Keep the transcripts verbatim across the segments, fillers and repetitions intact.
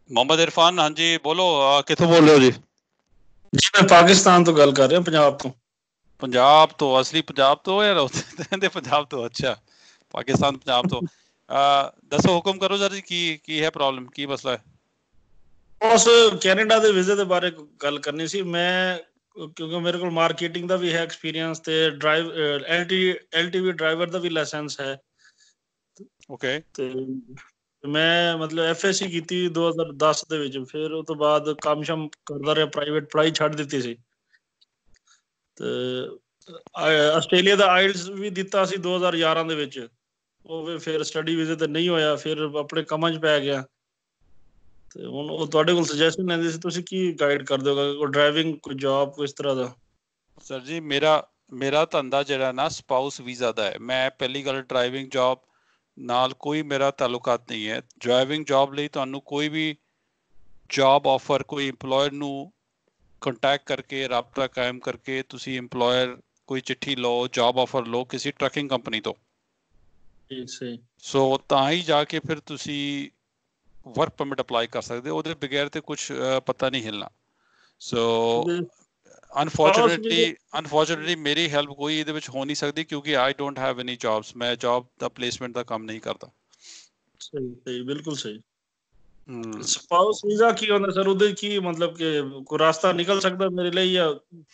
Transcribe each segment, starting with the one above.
मोहम्मद इरफान, हाँ जी बोलो, कितों बोल रहे हो जी? जी मैं पाकिस्तान तो गल कर रहा पंजाब तो। पंजाब तो असली पंजाब तो यार कहते पंजाब तो अच्छा, पाकिस्तान पंजाब तो आ, दसो हुक्म करो सर जी, की की है प्रॉब्लम, की मसला है? ਉਸ ਕੈਨੇਡਾ ਦੇ ਵੀਜ਼ੇ ਦੇ ਬਾਰੇ ਗੱਲ ਕਰਨੀ ਸੀ ਮੈਂ, ਕਿਉਂਕਿ ਮੇਰੇ ਕੋਲ ਮਾਰਕੀਟਿੰਗ ਦਾ ਵੀ ਹੈ ਐਕਸਪੀਰੀਅੰਸ ਤੇ ਡਰਾਈਵ ਐਲਟੀ ਐਲਟੀਵੀ ਡਰਾਈਵਰ ਦਾ ਵੀ ਲਾਇਸੈਂਸ ਹੈ। ਓਕੇ। ਤੇ ਮੈਂ ਮਤਲਬ ਐਫਐਸਸੀ ਕੀਤੀ ਦੋ ਹਜ਼ਾਰ ਦਸ ਦੇ ਵਿੱਚ, ਫਿਰ ਉਸ ਤੋਂ ਬਾਅਦ ਕੰਮ ਸ਼ਮ ਕਰਦਾ ਰਿਹਾ, ਪ੍ਰਾਈਵੇਟ ਪੜ੍ਹਾਈ ਛੱਡ ਦਿੱਤੀ ਸੀ। ਤੇ ਆਸਟ੍ਰੇਲੀਆ ਦਾ ਆਇਲਟਸ ਵੀ ਦਿੱਤਾ ਸੀ ਦੋ ਹਜ਼ਾਰ ਗਿਆਰਾਂ ਦੇ ਵਿੱਚ, ਉਹ ਫਿਰ ਸਟੱਡੀ ਵੀਜ਼ੇ ਤੇ ਨਹੀਂ ਹੋਇਆ, ਫਿਰ ਆਪਣੇ ਕੰਮਾਂ 'ਚ ਪੈ ਗਿਆ। ਤੇ ਹੁਣ ਉਹ ਤੁਹਾਡੇ ਕੋਲ ਸੁਜੈਸ਼ਨ ਲੈਂਦੇ ਸੀ, ਤੁਸੀਂ ਕੀ ਗਾਈਡ ਕਰ ਦਿਓਗੇ? ਕੋਈ ਡਰਾਈਵਿੰਗ, ਕੋਈ ਜੌਬ, ਕੋਈ ਇਸ ਤਰ੍ਹਾਂ ਦਾ? ਸਰ ਜੀ ਮੇਰਾ ਮੇਰਾ ਧੰਦਾ ਜਿਹੜਾ ਨਾ ਸਪਾਊਸ ਵੀਜ਼ਾ ਦਾ ਹੈ। ਮੈਂ ਪਹਿਲੀ ਗੱਲ, ਡਰਾਈਵਿੰਗ ਜੌਬ ਨਾਲ ਕੋਈ ਮੇਰਾ ਤਾਲੁਕਾਤ ਨਹੀਂ ਹੈ। ਡਰਾਈਵਿੰਗ ਜੌਬ ਲਈ ਤੁਹਾਨੂੰ ਕੋਈ ਵੀ ਜੌਬ ਆਫਰ, ਕੋਈ EMPLOYER ਨੂੰ ਕੰਟੈਕਟ ਕਰਕੇ, ਰਾਬਤਾ ਕਾਇਮ ਕਰਕੇ ਤੁਸੀਂ EMPLOYER ਕੋਈ ਚਿੱਠੀ ਲਓ, ਜੌਬ ਆਫਰ ਲਓ ਕਿਸੇ ਟਰੱਕਿੰਗ ਕੰਪਨੀ ਤੋਂ। ਜੀ ਸਹੀ। ਸੋ ਤਾਂ ਹੀ ਜਾ ਕੇ ਫਿਰ ਤੁਸੀਂ ਵਰਕ ਪਰਮਿਟ ਅਪਲਾਈ ਕਰ ਸਕਦੇ ਹੋ, ਉਹਦੇ ਬਗੈਰ ਤੇ ਕੁਝ ਪਤਾ ਨਹੀਂ ਹਿਲਣਾ। ਸੋ ਅਨਫੋਰਚੂਨੇਟਲੀ ਅਨਫੋਰਚੂਨੇਟਲੀ ਮੇਰੀ ਹੈਲਪ ਕੋਈ ਇਹਦੇ ਵਿੱਚ ਹੋ ਨਹੀਂ ਸਕਦੀ, ਕਿਉਂਕਿ I don't have any jobs. ਮੈਂ ਜੌਬ ਦਾ ਪਲੇਸਮੈਂਟ ਦਾ ਕੰਮ ਨਹੀਂ ਕਰਦਾ। ਸਹੀ ਸਹੀ, ਬਿਲਕੁਲ ਸਹੀ। ਹਮ ਸਪਾਊਸ ਵੀਜ਼ਾ ਕੀ ਹੁੰਦਾ ਸਰ? ਉਹਦੇ ਕੀ ਮਤਲਬ ਕਿ ਕੋਈ ਰਾਸਤਾ ਨਿਕਲ ਸਕਦਾ ਮੇਰੇ ਲਈ? ਜਾਂ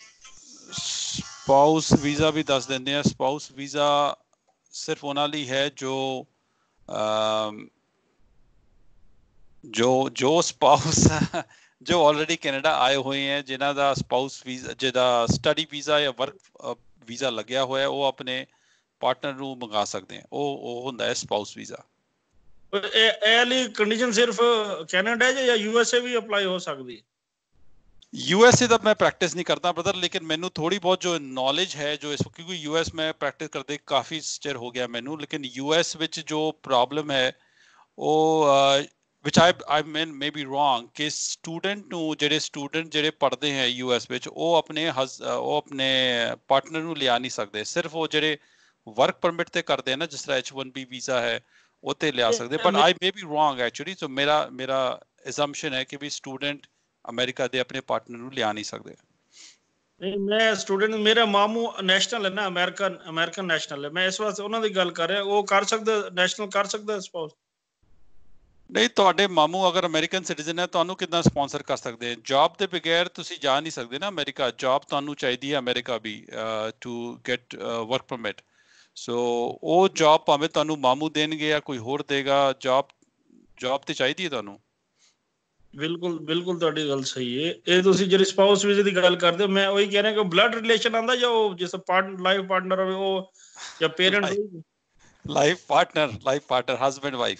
ਸਪਾਊਸ ਵੀਜ਼ਾ ਵੀ ਦੱਸ ਦਿੰਦੇ ਆ। ਸਪਾਊਸ ਵੀਜ਼ਾ ਸਿਰਫ ਉਹਨਾਂ ਲਈ ਹੈ ਜੋ ਅਮ, ਜੋ ਜੋ ਸਪਾਊਸ ਜੋ ਆਲਰੇਡੀ ਕੈਨੇਡਾ ਆਏ ਹੋਏ ਹੈ, ਜਿਨ੍ਹਾਂ ਦਾ ਸਪਾਊਸ ਵੀਜ਼ਾ, ਜਿਹਦਾ ਸਟੱਡੀ ਵੀਜ਼ਾ ਜਾਂ ਵਰਕ ਵੀਜ਼ਾ ਲੱਗਿਆ ਹੋਇਆ, ਉਹ ਆਪਣੇ ਪਾਰਟਨਰ ਨੂੰ ਮੰਗਾ ਸਕਦੇ ਆ। ਉਹ ਉਹ ਹੁੰਦਾ ਹੈ ਸਪਾਊਸ ਵੀਜ਼ਾ। ਇਹ ਇਹ ਵਾਲੀ ਕੰਡੀਸ਼ਨ ਸਿਰਫ ਕੈਨੇਡਾ 'ਚ ਜਾਂ ਯੂਐਸਏ ਵੀ ਅਪਲਾਈ ਹੋ ਸਕਦੀ? ਯੂਐਸਏ ਦਾ ਮੈਂ ਪ੍ਰੈਕਟਿਸ ਨਹੀਂ ਕਰਦਾ ਬ੍ਰਦਰ, ਲੇਕਿਨ ਮੈਨੂੰ ਥੋੜੀ ਬਹੁਤ ਜੋ ਨੌਲੇਜ ਹੈ, ਜੋ ਇਸ ਕਿਉਂਕਿ ਯੂਐਸ ਮੈਂ ਪ੍ਰੈਕਟਿਸ ਕਰਦੇ ਕਾਫੀ ਚਿਰ ਹੋ ਗਿਆ ਮੈਨੂੰ, ਲੇਕਿਨ ਯੂਐਸ ਵਿੱਚ ਜੋ ਪ੍ਰੋਬਲਮ ਹੈ ਉਹ ਵਿਚ I I mean may be wrong, ਕਿ ਸਟੂਡੈਂਟ ਨੂੰ, ਜਿਹੜੇ ਸਟੂਡੈਂਟ ਜਿਹੜੇ ਪੜ੍ਹਦੇ ਹੈ ਯੂਐਸ ਵਿੱਚ, ਉਹ ਆਪਣੇ ਹਸ ਉਹ ਆਪਣੇ ਪਾਰਟਨਰ ਨੂੰ ਲਿਆ ਨਹੀਂ ਸਕਦੇ। ਸਿਰਫ ਉਹ ਜਿਹੜੇ ਵਰਕ ਪਰਮਿਟ ਤੇ ਕਰਦੇ ਆ ਨਾ, ਜਿਸ ਤਰ੍ਹਾਂ ਐਚ ਵਨ ਬੀ ਵੀਜ਼ਾ ਹੈ, ਉਹ ਤੇ ਲਿਆ ਸਕਦੇ। But I may be wrong actually. So ਮੇਰਾ ਮੇਰਾ ਅਸੰਪਸ਼ਨ ਹੈ ਕਿ ਵੀ ਸਟੂਡੈਂਟ ਅਮਰੀਕਾ ਦੇ ਆਪਣੇ ਪਾਰਟਨਰ ਨੂੰ ਲਿਆ ਨਹੀਂ ਸਕਦੇ। ਨਹੀਂ, ਮੈਂ ਸਟੂਡੈਂਟ, ਮੇਰਾ ਮਾਮੂ ਨੈਸ਼ਨਲ ਹੈ ਨਾ, ਅਮਰੀਕਨ ਅਮਰੀਕਨ ਨੈਸ਼ਨਲ ਹੈ। ਮੈਂ ਇਸ ਵਾਸਤੇ ਉਹਨਾਂ ਦੀ ਗੱਲ ਕਰ ਰਿਹਾ, ਉਹ ਕਰ ਸਕਦਾ, ਨੈਸ਼ਨਲ ਕਰ ਸਕਦਾ ਸਪਾਊਸ? ਨਹੀਂ, ਤੁਹਾਡੇ ਮਾਮੂ ਅਗਰ ਅਮਰੀਕਨ ਸਿਟੀਜ਼ਨ ਹੈ, ਤੁਹਾਨੂੰ ਕਿੱਦਾਂ ਸਪਾਂਸਰ ਕਰ ਸਕਦੇ ਆ? ਜੌਬ ਦੇ ਬਗੈਰ ਤੁਸੀਂ ਜਾ ਨਹੀਂ ਸਕਦੇ ਨਾ ਅਮਰੀਕਾ। ਜੌਬ ਤੁਹਾਨੂੰ ਚਾਹੀਦੀ ਹੈ ਅਮਰੀਕਾ ਵੀ, to get work permit. So ਉਹ ਜੌਬ ਭਾਵੇਂ ਤੁਹਾਨੂੰ ਮਾਮੂ ਦੇਣਗੇ ਜਾਂ ਕੋਈ ਹੋਰ ਦੇਗਾ, ਜੌਬ ਜੌਬ ਤੇ ਚਾਹੀਦੀ ਹੈ ਤੁਹਾਨੂੰ। ਬਿਲਕੁਲ ਬਿਲਕੁਲ, ਤੁਹਾਡੀ ਗੱਲ ਸਹੀ ਹੈ। ਇਹ ਤੁਸੀਂ ਜਿਹੜੀ ਸਪਾਊਸ ਵੀਜ਼ੇ ਦੀ ਗੱਲ ਕਰਦੇ ਹੋ, ਮੈਂ ਉਹੀ ਕਹਿ ਰਿਹਾ ਕਿ ਬਲੱਡ ਰਿਲੇਸ਼ਨ ਆਉਂਦਾ, ਜਾਂ ਉਹ ਜਿਸ ਪਾਰਟ ਲਾਈਫ ਪਾਰਟਨਰ ਹੋਵੇ ਉਹ, ਜਾਂ ਪੇਰੈਂਟ ਹੋਵੇ? Life partner, life partner, husband wife,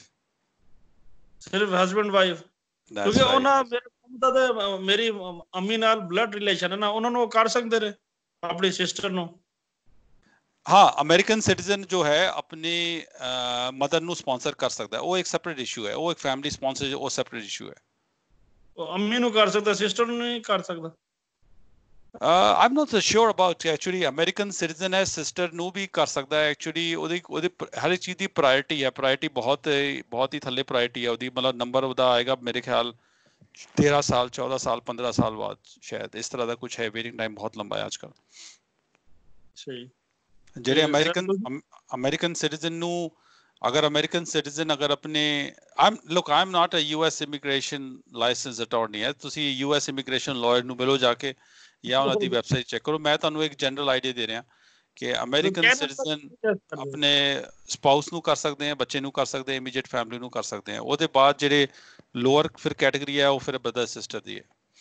ਸਿਰਫ ਹਸਬੈਂਡ ਵਾਈਫ? ਕਿਉਂਕਿ ਦੈਟਸ ਰਾਈਟ। ਉਹਨਾਂ ਮੇਰੇ ਮੇਰੀ ਅੰਮੀ ਨਾਲ ਬਲੱਡ ਰਿਲੇਸ਼ਨ ਹੈ ਨਾ, ਉਹਨਾਂ ਨੂੰ ਉਹ ਕਰ ਸਕਦੇ ਨੇ ਆਪਣੀ ਸਿਸਟਰ ਨੂੰ? ਹਾਂ, ਅਮਰੀਕਨ ਸਿਟੀਜ਼ਨ ਜੋ ਹੈ ਆਪਣੀ ਮਦਰ ਨੂੰ ਸਪਾਂਸਰ ਕਰ ਸਕਦਾ, ਉਹ ਇੱਕ ਸੈਪਰੇਟ ਇਸ਼ੂ ਹੈ। ਉਹ ਇੱਕ ਫੈਮਿਲੀ ਸਪਾਂਸਰ, ਉਹ ਸੈਪਰੇਟ ਇਸ਼ੂ ਹੈ। ਉਹ ਅੰਮੀ ਨੂੰ ਕਰ ਸਕਦਾ, ਸਿਸਟਰ ਨੂੰ ਨਹੀਂ ਕਰ ਸਕਦਾ? I am not sure about actually. American citizen ਹੈ, ਸਿਸਟਰ ਨੂੰ ਵੀ ਕਰ ਸਕਦਾ ਹੈ ਐਕਚੁਅਲੀ। ਉਹਦੀ ਉਹਦੀ ਹਰ ਇੱਕ ਚੀਜ਼ ਦੀ ਪ੍ਰਾਇਰਟੀ ਹੈ, ਪ੍ਰਾਇਰਟੀ ਬਹੁਤ ਬਹੁਤ ਹੀ ਥੱਲੇ ਪ੍ਰਾਇਰਟੀ ਹੈ ਉਹਦੀ। ਮਤਲਬ ਨੰਬਰ ਉਹਦਾ ਆਏਗਾ ਮੇਰੇ ਖਿਆਲ ਤੇਰਾਂ ਸਾਲ, ਚੌਦਾਂ ਸਾਲ, ਪੰਦਰਾਂ ਸਾਲ ਬਾਅਦ, ਸ਼ਾਇਦ ਇਸ ਤਰ੍ਹਾਂ ਦਾ ਕੁਝ ਹੈ। ਵੇਟਿੰਗ ਟਾਈਮ ਬਹੁਤ ਲੰਬਾ ਹੈ ਅੱਜ ਕੱਲ੍ਹ। ਸਹੀ। ਜਿਹੜੇ ਅਮਰੀਕਨ ਅਮਰੀਕਨ ਸਿਟੀਜ਼ਨ ਨੂੰ, ਅਗਰ ਅਮਰੀਕਨ ਸਿਟੀਜ਼ਨ ਅਗਰ ਆਪਣੇ ਆਮ look, I am not a U S immigration licence attorney ਹੈ। ਤੁਸੀਂ ਯੂ ਐਸ ਇਮੀਗ੍ਰੇਸ਼ਨ ਲਾਇਰ ਨੂੰ ਮਿਲੋ ਜਾ ਕੇ, ਜਾਂ ਉਹਨਾਂ ਦੀ ਵੈਬਸਾਈਟ ਚੈੱਕ ਕਰੋ। ਮੈਂ ਤੁਹਾਨੂੰ ਇੱਕ ਜਨਰਲ ਆਈਡੀਆ ਦੇ ਰਿਹਾ ਕਿ ਅਮਰੀਕਨ ਸਿਟੀਜ਼ਨ ਆਪਣੇ ਸਪਾਊਸ ਨੂੰ ਕਰ ਸਕਦੇ ਆ, ਬੱਚੇ ਨੂੰ ਕਰ ਸਕਦੇ ਆ, ਇਮੀਡੀਏਟ ਫੈਮਿਲੀ ਨੂੰ ਕਰ ਸਕਦੇ ਆ। ਉਹਦੇ ਬਾਅਦ ਜਿਹੜੇ ਲੋਅਰ ਫਿਰ ਕੈਟੇਗਰੀ ਹੈ, ਉਹ ਫਿਰ ਬ੍ਰਦਰ ਸਿਸਟਰ ਦੀ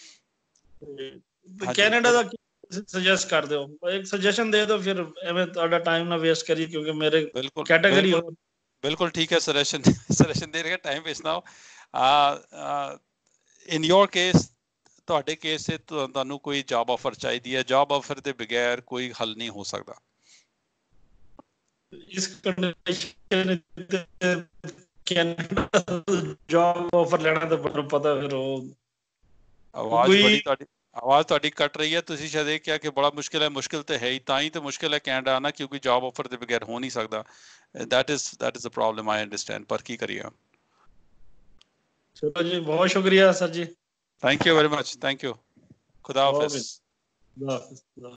ਹੈ। ਕੈਨੇਡਾ ਦਾ ਸੁਜੈਸਟ ਕਰ ਦਿਓ, ਇੱਕ ਸੁਜੈਸ਼ਨ ਦੇ ਦਿਓ, ਫਿਰ ਐਵੇਂ ਤੁਹਾਡਾ ਟਾਈਮ ਨਾ ਵੇਸਟ ਕਰੀ, ਕਿਉਂਕਿ ਮੇਰੇ ਬਿਲਕੁਲ ਕੈਟਾਗਰੀ ਬਿਲਕੁਲ ਬਿਲਕੁਲ ਠੀਕ ਹੈ। ਸੁਜੈਸ਼ਨ ਸੁਜੈਸ਼ਨ ਦੇ ਰਿਹਾ, ਟਾਈਮ ਵੇਸਟ ਨਾ ਹੋ। ਇਨ ਯੋਰ ਕੇਸ, ਤੁਹਾਡੇ ਕੇਸ 'ਚ ਤੁਹਾਨੂੰ ਕੋਈ ਜੌਬ ਆਫਰ ਚਾਹੀਦੀ ਹੈ, ਜੌਬ ਆਫਰ ਦੇ ਬਗੈਰ ਕੋਈ ਹੱਲ ਨਹੀਂ ਹੋ ਸਕਦਾ। ਇਸ ਕੰਡੀਸ਼ਨ ਜੌਬ ਆਫਰ ਲੈਣਾ ਤਾਂ ਤੁਹਾਨੂੰ ਪਤਾ, ਫਿਰ ਉਹ ਆਵਾਜ਼ ਬੜੀ ਤੁਹਾਡੀ ਆਵਾਜ਼ ਤੁਹਾਡੀ ਕੱਟ ਰਹੀ ਹੈ। ਤੁਸੀਂ ਸ਼ਾਇਦ ਇਹ ਕਿਹਾ ਕਿ ਬੜਾ ਮੁਸ਼ਕਿਲ ਹੈ। ਮੁਸ਼ਕਿਲ ਤੇ ਹੈ ਹੀ, ਤਾਂ ਹੀ ਤਾਂ ਮੁਸ਼ਕਿਲ ਹੈ ਕੈਨੇਡਾ ਆਉਣਾ, ਕਿਉਂਕਿ ਜੌਬ ਆਫਰ ਦੇ ਬਗੈਰ ਹੋ ਨਹੀਂ ਸਕਦਾ। That is that is a problem, I understand. ਪਰ ਕੀ ਕਰੀਏ? चलो जी, बहुत शुक्रिया सर जी। Thank you very much, thank you. खुदा हाफिज। खुदा हाफिज।